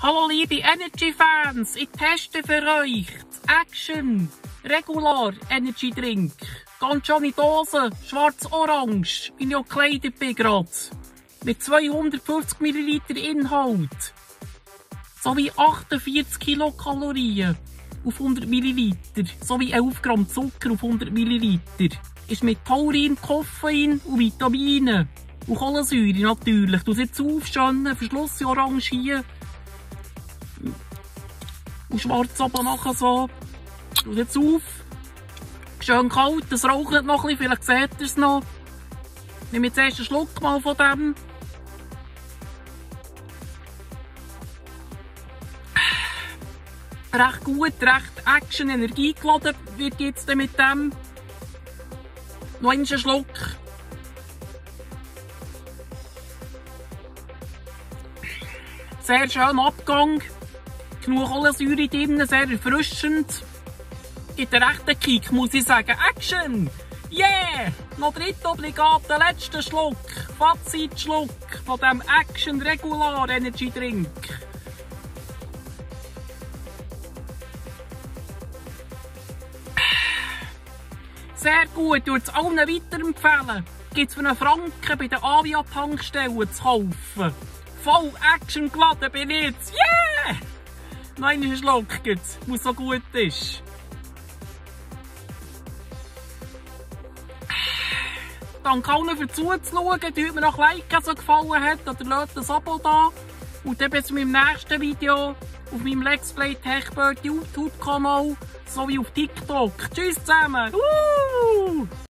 Hallo liebe Energy-Fans, ich teste für euch das Action Regular Energy Drink. Ganz schöne Dose, schwarz-orange, wie ich auch gekleidet bin gerade. Mit 250 ml Inhalt. Sowie 48 Kilokalorien auf 100 ml. Sowie 11 Gramm Zucker auf 100 ml. Ist mit Taurin, Koffein und Vitaminen. Und Kohlensäure natürlich. Du jetzt auf, schön Verschluss orange hier. Und schwarz oben nachher so. Du jetzt auf. Schön kalt, das raucht noch ein bisschen, vielleicht seht ihr es noch. Ich nehme jetzt erst einen Schluck mal von dem. Recht gut, recht Action, energiegeladen wird jetzt mit dem. Noch einen Schluck. Sehr schön Abgang. Genug Kohlensäure drin, sehr erfrischend. Gibt einen rechten Kick, muss ich sagen. Action! Yeah! Noch dritter obligater letzter Schluck. Fazitschluck von dem Action Regular Energy Drink. Sehr gut, ich würde es allen weiterempfehlen. Gibt es für einen Franken bei den Avia-Tankstellen zu kaufen. Voll Action geladen bin ich jetzt. Yeah! Noch einen Schluck gibt's, was so gut ist. Danke allen für zuzuschauen. Tut mir noch ein Like, wenn es euch gefallen hat. Oder lasst ein Abo da. Und dann bis zu meinem nächsten Video auf meinem Let's Play TechBird YouTube-Kanal sowie auf TikTok. Tschüss zusammen!